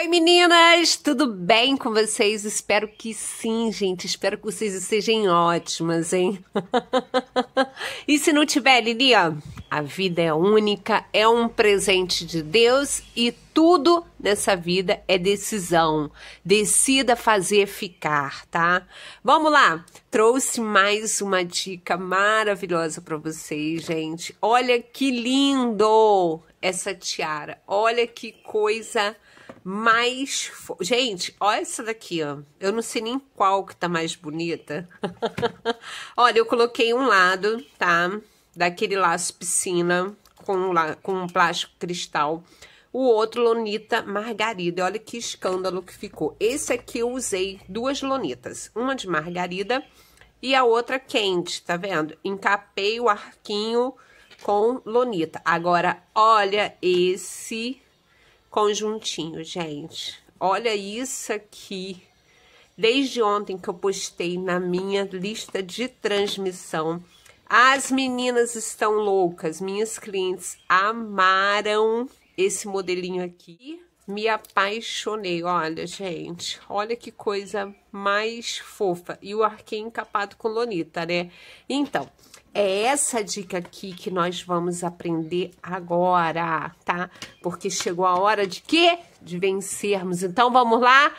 Oi meninas, tudo bem com vocês? Espero que sim, gente. Espero que vocês estejam ótimas, hein? E se não tiver, Lili, ó, a vida é única, é um presente de Deus e tudo nessa vida é decisão. Decida fazer ficar, tá? Vamos lá, trouxe mais uma dica maravilhosa para vocês, gente. Olha que lindo essa tiara, olha que coisa mais... Gente, olha essa daqui, ó. Eu não sei nem qual que tá mais bonita. Olha, eu coloquei um lado, tá? Daquele laço piscina com um plástico cristal. O outro, lonita margarida. Olha que escândalo que ficou. Esse aqui eu usei duas lonitas. Uma de margarida e a outra quente, tá vendo? Encapei o arquinho com lonita. Agora, olha esse conjuntinho, gente. Olha isso aqui. Desde ontem que eu postei na minha lista de transmissão, as meninas estão loucas. Minhas clientes amaram esse modelinho aqui. Me apaixonei. Olha, gente. Olha que coisa mais fofa. E o arquinho encapado com lonita, né? Então, é essa dica aqui que nós vamos aprender agora, tá? Porque chegou a hora de quê? De vencermos. Então, vamos lá?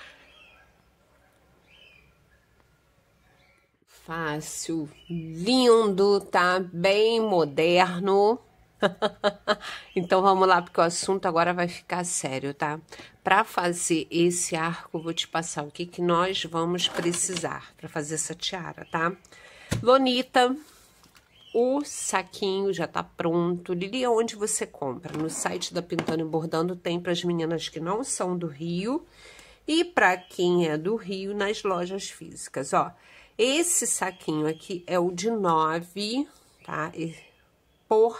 Fácil, lindo, tá? Bem moderno. Então, vamos lá, porque o assunto agora vai ficar sério, tá? Para fazer esse arco, eu vou te passar o que que nós vamos precisar para fazer essa tiara, tá? Lonita. O saquinho já tá pronto. Lili, onde você compra? No site da Pintando e Bordando tem para as meninas que não são do Rio e para quem é do Rio nas lojas físicas, ó. Esse saquinho aqui é o de 9, tá? Por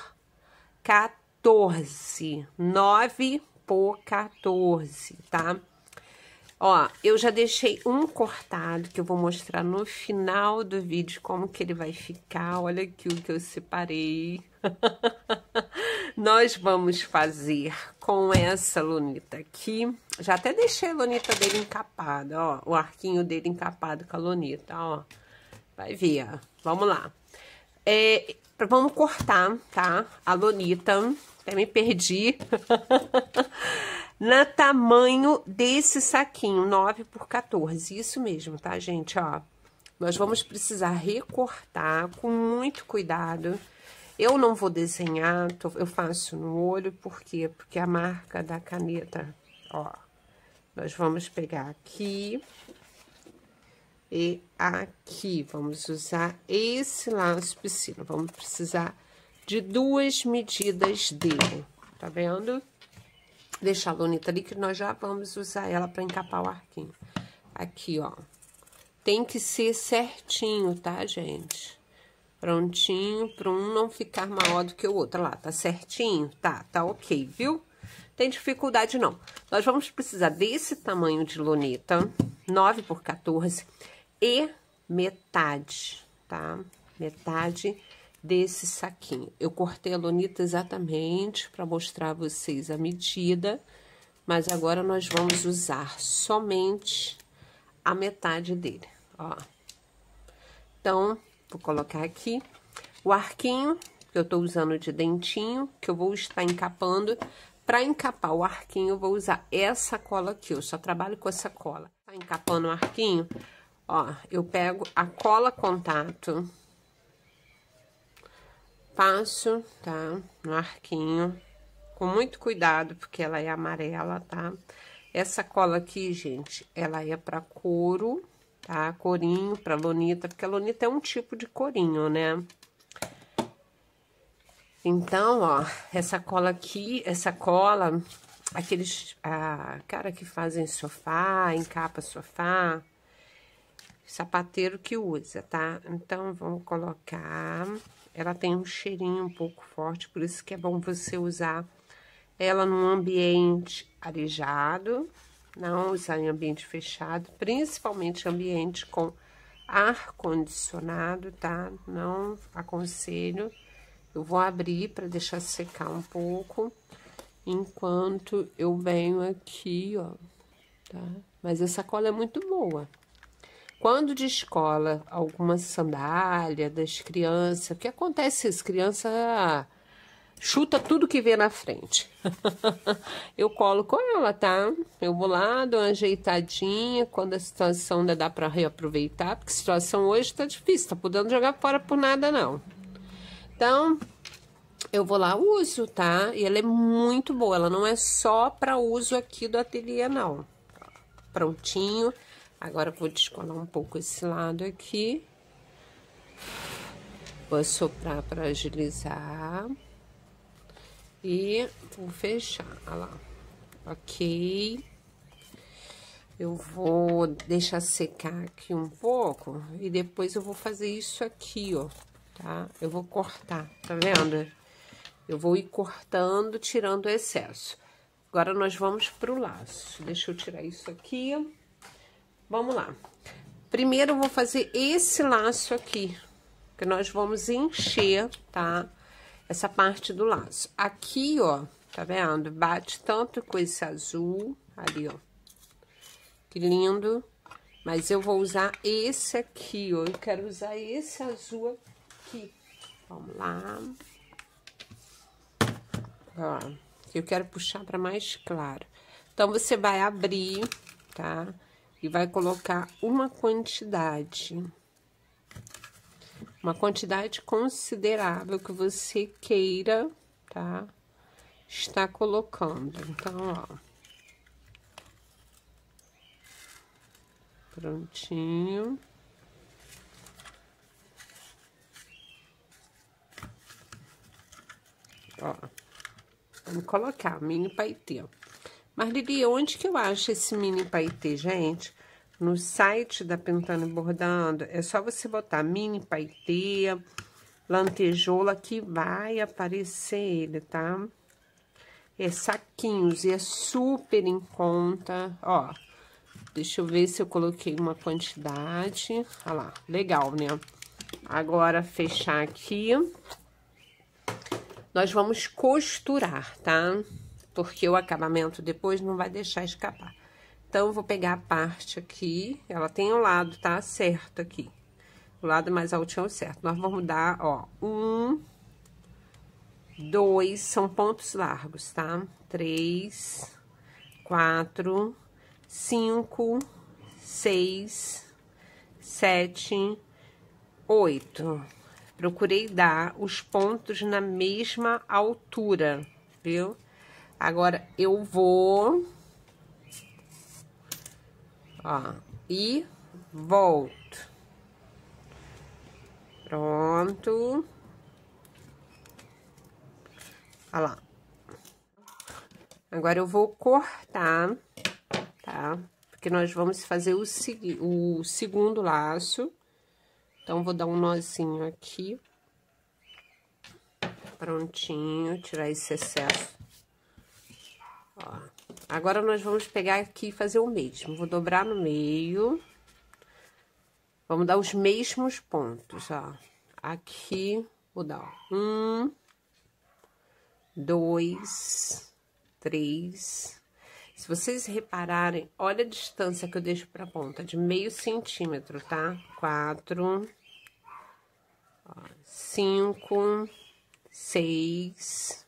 14. 9 por 14, tá? Ó, eu já deixei um cortado, que eu vou mostrar no final do vídeo como que ele vai ficar. Olha aqui o que eu separei. Nós vamos fazer com essa lonita aqui. Já até deixei a lonita dele encapada, ó. O arquinho dele encapado com a lonita, ó. Vai ver, ó. Vamos lá. Vamos cortar, tá? A lonita. Até me perdi. No tamanho desse saquinho, 9 por 14. Isso mesmo, tá, gente? Ó, nós vamos precisar recortar com muito cuidado. Eu não vou desenhar, eu faço no olho, por quê? Porque a marca da caneta, ó, nós vamos pegar aqui e aqui. Vamos usar esse laço piscina. Vamos precisar de 2 medidas dele, tá vendo? Deixar a lonita ali que nós já vamos usar ela para encapar o arquinho. Aqui, ó. Tem que ser certinho, tá, gente? Prontinho, para um não ficar maior do que o outro. Lá, tá certinho? Tá ok, viu? Tem dificuldade, não. Nós vamos precisar desse tamanho de loneta, 9 por 14, e metade, tá? Metade desse saquinho. Eu cortei a lonita exatamente para mostrar a vocês a medida, mas agora nós vamos usar somente a metade dele, ó. Então, vou colocar aqui o arquinho, que eu tô usando de dentinho, que eu vou estar encapando. Para encapar o arquinho, eu vou usar essa cola aqui, eu só trabalho com essa cola. Tá encapando o arquinho, ó, eu pego a cola contato, passo, tá, no arquinho, com muito cuidado, porque ela é amarela, tá? Essa cola aqui, gente, ela é pra couro, tá? Corinho, pra lonita, porque a lonita é um tipo de corinho, né? Então, ó, essa cola aqui, aqueles, cara que fazem sofá, encapa sofá, sapateiro que usa, tá? Então, vamos colocar... Ela tem um cheirinho um pouco forte, por isso que é bom você usar ela num ambiente arejado, não usar em ambiente fechado, principalmente ambiente com ar-condicionado, tá? Não aconselho. Eu vou abrir para deixar secar um pouco, enquanto eu venho aqui, ó, tá? Mas essa cola é muito boa. Quando descola alguma sandália das crianças, o que acontece? As crianças chuta tudo que vê na frente. Eu colo com ela, tá? Eu vou lá, dou uma ajeitadinha, quando a situação ainda dá pra reaproveitar, porque a situação hoje tá difícil, tá podendo jogar fora por nada, não. Então, eu vou lá, uso, tá? E ela é muito boa, ela não é só pra uso aqui do ateliê, não. Prontinho. Agora eu vou descolar um pouco esse lado aqui. Vou soprar pra agilizar. E vou fechar, olha lá. Ok. Eu vou deixar secar aqui um pouco e depois eu vou fazer isso aqui, ó, tá? Eu vou cortar, tá vendo? Eu vou ir cortando, tirando o excesso. Agora nós vamos pro laço. Deixa eu tirar isso aqui. Vamos lá. Primeiro eu vou fazer esse laço aqui, que nós vamos encher, tá? Essa parte do laço. Aqui, ó, tá vendo? Bate tanto com esse azul ali, ó. Que lindo. Mas eu vou usar esse aqui, ó. Eu quero usar esse azul aqui. Vamos lá. Ó, eu quero puxar para mais claro. Então, você vai abrir, tá? E vai colocar uma quantidade considerável que você queira, tá? Está colocando. Então, ó. Prontinho. Ó. Vamos colocar mini paetê. Mas, Lili, onde que eu acho esse mini paetê, gente? No site da Pintando e Bordando, é só você botar mini paetê, lantejoula, que vai aparecer ele, tá? É saquinhos e é super em conta, ó. Deixa eu ver se eu coloquei uma quantidade. Olha lá, legal, né? Agora, fechar aqui. Nós vamos costurar, tá? Porque o acabamento depois não vai deixar escapar. Então, eu vou pegar a parte aqui. Ela tem um lado, tá? Certo aqui. O lado mais altinho é o certo. Nós vamos dar, ó, 1, 2, são pontos largos, tá? 3, 4, 5, 6, 7, 8. Procurei dar os pontos na mesma altura, viu? Agora, eu vou... Ó, e volto. Pronto. Olha lá. Agora, eu vou cortar, tá? Porque nós vamos fazer o segundo laço. Então, vou dar um nozinho aqui. Prontinho, tirar esse excesso. Ó. Agora, nós vamos pegar aqui e fazer o mesmo. Vou dobrar no meio. Vamos dar os mesmos pontos, ó. Aqui, vou dar, ó, 1, 2, 3. Se vocês repararem, olha a distância que eu deixo pra ponta, de meio centímetro, tá? 4, 5, 6,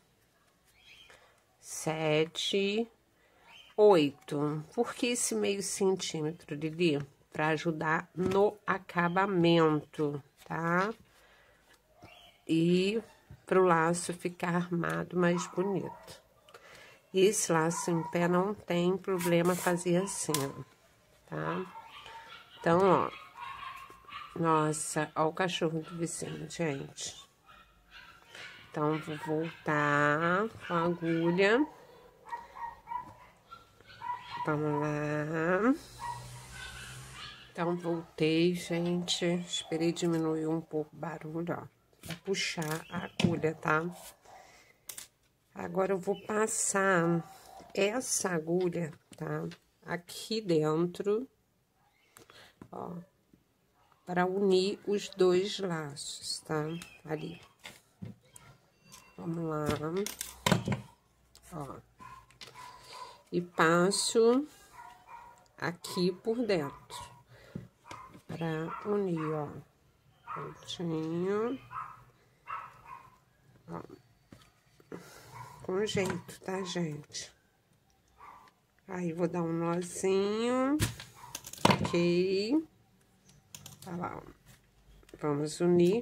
7, 8. Por que esse meio centímetro, Lili? Pra ajudar no acabamento, tá? E pro laço ficar armado mais bonito. Esse laço em pé não tem problema fazer assim, ó, tá? Então, ó. Nossa, ó o cachorro do vizinho, gente. Então, vou voltar com a agulha. Vamos lá. Então, voltei, gente. Esperei diminuir um pouco o barulho, ó. Pra puxar a agulha, tá? Agora, eu vou passar essa agulha, tá? Aqui dentro, ó. Para unir os dois laços, tá? Ali. Vamos lá. Ó. E passo aqui por dentro, pra unir, ó, prontinho, ó, com jeito, tá, gente? Aí, vou dar um nozinho, ok, tá lá, ó. Vamos unir.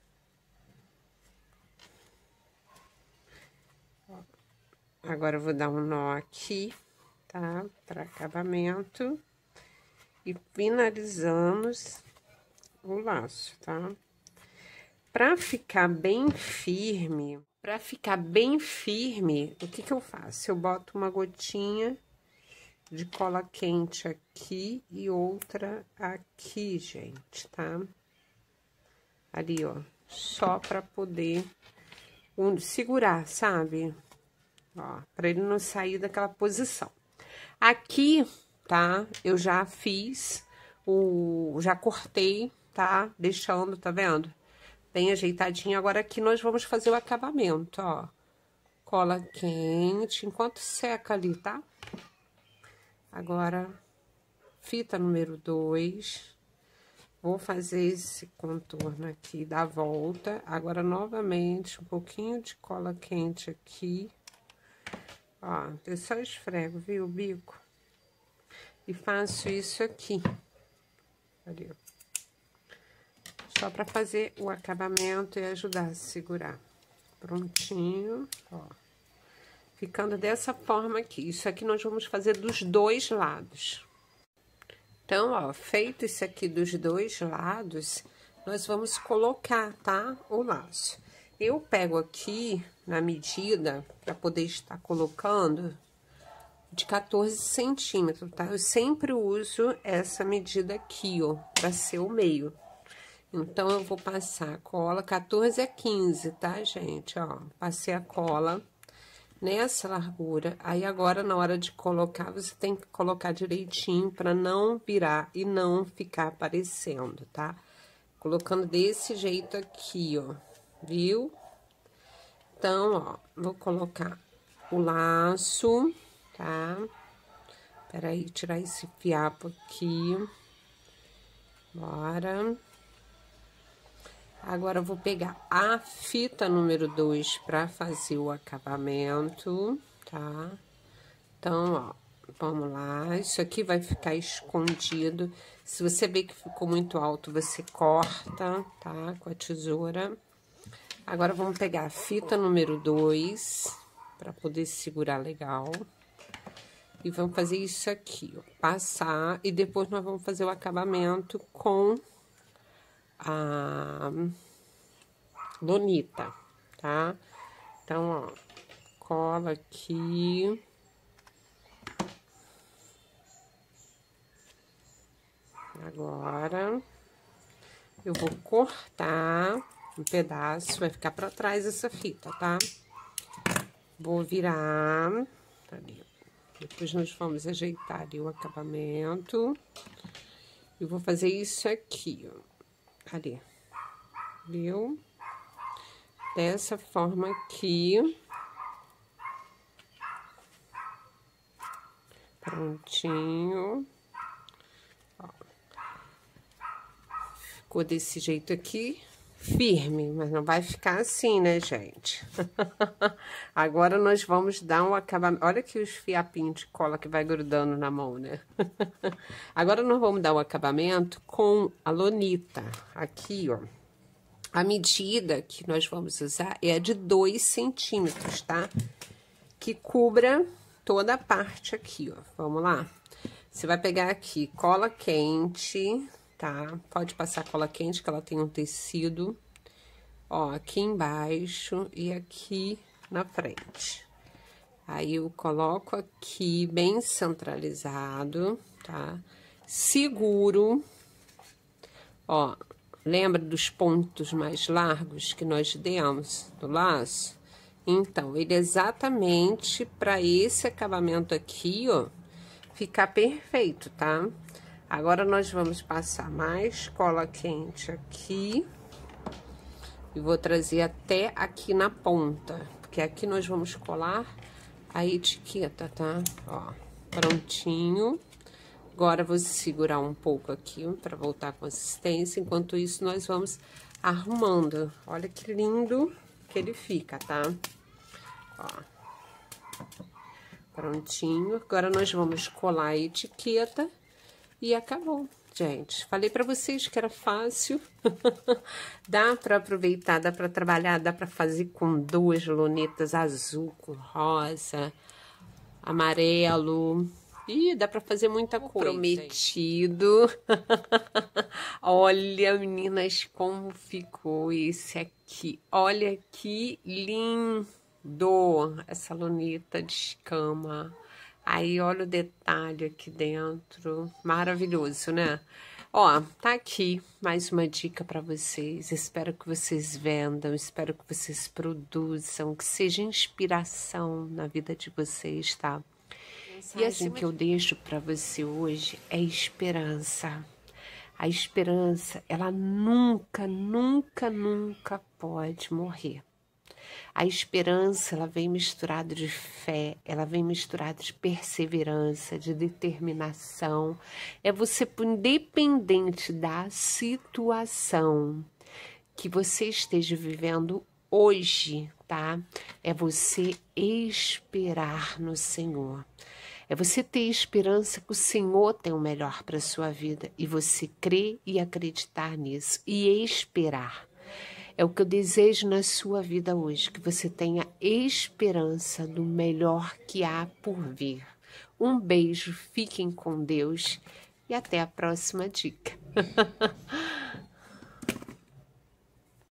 Agora, eu vou dar um nó aqui, tá? Para acabamento. E finalizamos o laço, tá? Pra ficar bem firme, o que que eu faço? Eu boto uma gotinha de cola quente aqui e outra aqui, gente, tá? Ali, ó, só pra poder segurar, sabe? Ó, pra ele não sair daquela posição. Aqui, tá? Eu já fiz já cortei, tá? Deixando, tá vendo? Bem ajeitadinho. Agora, aqui nós vamos fazer o acabamento, ó. Cola quente, enquanto seca ali, tá? Agora, fita número 2. Vou fazer esse contorno aqui da volta. Agora, novamente, um pouquinho de cola quente aqui. Ó, eu só esfrego, viu, o bico? E faço isso aqui. Ali, ó. Só pra fazer o acabamento e ajudar a segurar. Prontinho, ó. Ficando dessa forma aqui. Isso aqui nós vamos fazer dos dois lados. Então, ó, feito isso aqui dos dois lados, nós vamos colocar, tá? O laço. Eu pego aqui, na medida, pra poder estar colocando, de 14 centímetros, tá? Eu sempre uso essa medida aqui, ó, pra ser o meio. Então, eu vou passar a cola, 14 a 15, tá, gente? Ó, passei a cola nessa largura. Aí, agora, na hora de colocar, você tem que colocar direitinho pra não virar e não ficar aparecendo, tá? Colocando desse jeito aqui, ó, viu? Então, ó, vou colocar o laço, tá? Peraí, tirar esse fiapo aqui. Bora. Agora, eu vou pegar a fita número 2 pra fazer o acabamento, tá? Então, ó, vamos lá. Isso aqui vai ficar escondido. Se você ver que ficou muito alto, você corta, tá? Com a tesoura. Agora, vamos pegar a fita número 2 pra poder segurar legal. E vamos fazer isso aqui, ó. Passar e depois nós vamos fazer o acabamento com a lonita, tá? Então, ó, cola aqui. Agora, eu vou cortar um pedaço, vai ficar pra trás essa fita, tá? Vou virar, ali. Depois nós vamos ajeitar ali o acabamento. E vou fazer isso aqui, ó. Ali, viu? Dessa forma aqui. Prontinho. Ó. Ficou desse jeito aqui, firme, mas não vai ficar assim, né, gente? Agora, nós vamos dar um acabamento. Olha aqui os fiapinhos de cola que vai grudando na mão, né? Agora, nós vamos dar o acabamento com a lonita. Aqui, ó. A medida que nós vamos usar é de 2 centímetros, tá? Que cubra toda a parte aqui, ó. Vamos lá? Você vai pegar aqui cola quente, tá? Pode passar cola quente, que ela tem um tecido, ó, aqui embaixo e aqui na frente. Aí, eu coloco aqui bem centralizado, tá? Seguro, ó. Lembra dos pontos mais largos que nós demos do laço? Então, ele é exatamente para esse acabamento aqui, ó, ficar perfeito, tá? Agora, nós vamos passar mais cola quente aqui. E vou trazer até aqui na ponta, porque aqui nós vamos colar a etiqueta, tá? Ó, prontinho. Agora, vou segurar um pouco aqui para voltar a consistência. Enquanto isso, nós vamos arrumando. Olha que lindo que ele fica, tá? Ó. Prontinho. Agora, nós vamos colar a etiqueta e acabou, gente. Falei pra vocês que era fácil. Dá pra aproveitar, dá pra trabalhar, dá pra fazer com 2 lunetas azul, com rosa, amarelo. Ih, dá pra fazer muita coisa. Prometido. Olha, meninas, como ficou esse aqui. Olha que lindo essa luneta de escama. Aí, olha o detalhe aqui dentro. Maravilhoso, né? Ó, tá aqui mais uma dica para vocês. Espero que vocês vendam, espero que vocês produzam, que seja inspiração na vida de vocês, tá? E assim que eu deixo para você hoje é esperança. A esperança, ela nunca, nunca, nunca pode morrer. A esperança, ela vem misturada de fé, ela vem misturada de perseverança, de determinação. É você, independente da situação que você esteja vivendo hoje, tá? É você esperar no Senhor. É você ter esperança que o Senhor tem o melhor para a sua vida e você crer e acreditar nisso e esperar. É o que eu desejo na sua vida hoje, que você tenha esperança do melhor que há por vir. Um beijo, fiquem com Deus e até a próxima dica.